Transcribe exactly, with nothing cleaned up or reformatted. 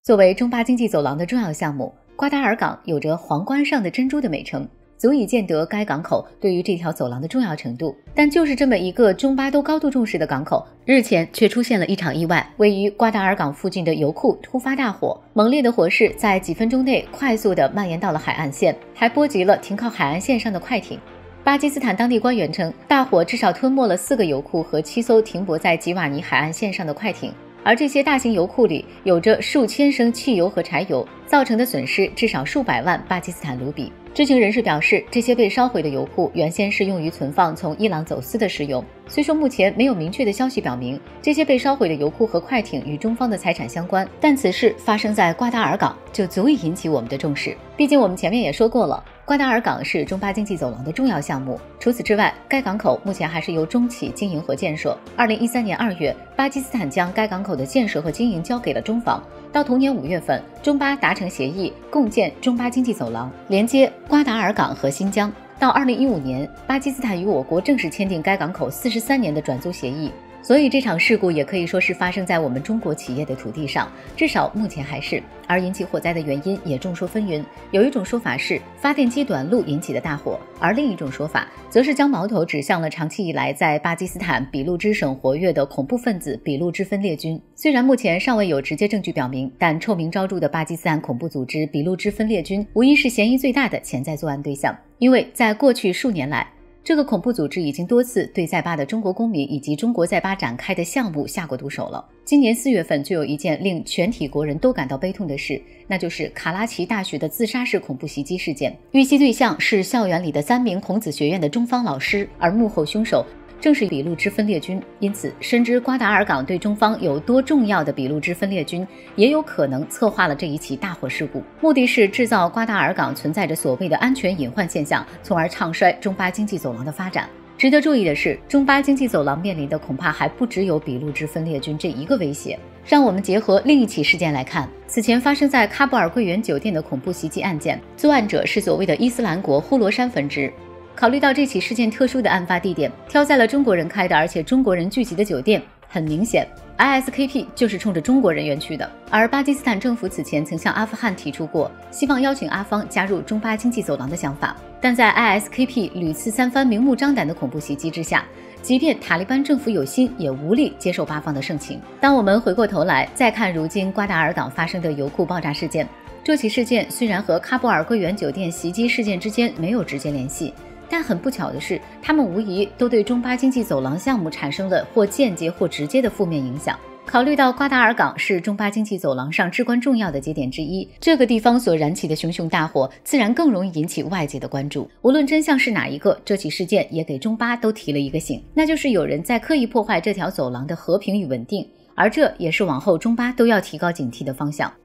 作为中巴经济走廊的重要项目，瓜达尔港有着皇冠上的珍珠的美称，足以见得该港口对于这条走廊的重要程度。但就是这么一个中巴都高度重视的港口，日前却出现了一场意外。位于瓜达尔港附近的油库突发大火，猛烈的火势在几分钟内快速地蔓延到了海岸线，还波及了停靠海岸线上的快艇。巴基斯坦当地官员称，大火至少吞没了四个油库和七艘停泊在吉瓦尼海岸线上的快艇，而这些大型油库里有着数千升汽油和柴油，造成的损失至少数百万巴基斯坦卢比。知情人士表示，这些被烧毁的油库原先是用于存放从伊朗走私的石油。虽说目前没有明确的消息表明这些被烧毁的油库和快艇与中方的财产相关，但此事发生在瓜达尔港就足以引起我们的重视。毕竟我们前面也说过了，瓜达尔港是中巴经济走廊的重要项目。除此之外，该港口目前还是由中企经营和建设。二零一三年二月，巴基斯坦将该港口的建设和经营交给了中方。到同年五月份，中巴达成协议，共建中巴经济走廊，连接瓜达尔港和新疆。到二零一五年，巴基斯坦与我国正式签订该港口四十三年的转租协议。所以这场事故也可以说是发生在我们中国企业的土地上，至少目前还是。而引起火灾的原因也众说纷纭，有一种说法是发电机短路引起的大火，而另一种说法则是将矛头指向了长期以来在巴基斯坦俾路支省活跃的恐怖分子俾路支分裂军。虽然目前尚未有直接证据表明，但臭名昭著的巴基斯坦恐怖组织俾路支分裂军无疑是嫌疑最大的潜在作案对象，因为在过去数年来，这个恐怖组织已经多次对在巴的中国公民以及中国在巴展开的项目下过毒手了。今年四月份就有一件令全体国人都感到悲痛的事，那就是卡拉奇大学的自杀式恐怖袭击事件。遇袭对象是校园里的三名孔子学院的中方老师，而幕后凶手正是俾路支分裂军。因此，深知瓜达尔港对中方有多重要的俾路支分裂军，也有可能策划了这一起大火事故，目的是制造瓜达尔港存在着所谓的安全隐患现象，从而唱衰中巴经济走廊的发展。值得注意的是，中巴经济走廊面临的恐怕还不只有俾路支分裂军这一个威胁。让我们结合另一起事件来看，此前发生在喀布尔桂园酒店的恐怖袭击案件，作案者是所谓的伊斯兰国呼罗珊分支。考虑到这起事件特殊的案发地点挑在了中国人开的而且中国人聚集的酒店，很明显 I S K P 就是冲着中国人员去的。而巴基斯坦政府此前曾向阿富汗提出过希望邀请阿方加入中巴经济走廊的想法，但在 I S K P 屡次三番明目张胆的恐怖袭击之下，即便塔利班政府有心也无力接受巴方的盛情。当我们回过头来再看如今瓜达尔港发生的油库爆炸事件，这起事件虽然和喀布尔桂园酒店袭击事件之间没有直接联系，但很不巧的是，他们无疑都对中巴经济走廊项目产生了或间接或直接的负面影响。考虑到瓜达尔港是中巴经济走廊上至关重要的节点之一，这个地方所燃起的熊熊大火自然更容易引起外界的关注。无论真相是哪一个，这起事件也给中巴都提了一个醒，那就是有人在刻意破坏这条走廊的和平与稳定，而这也是往后中巴都要提高警惕的方向。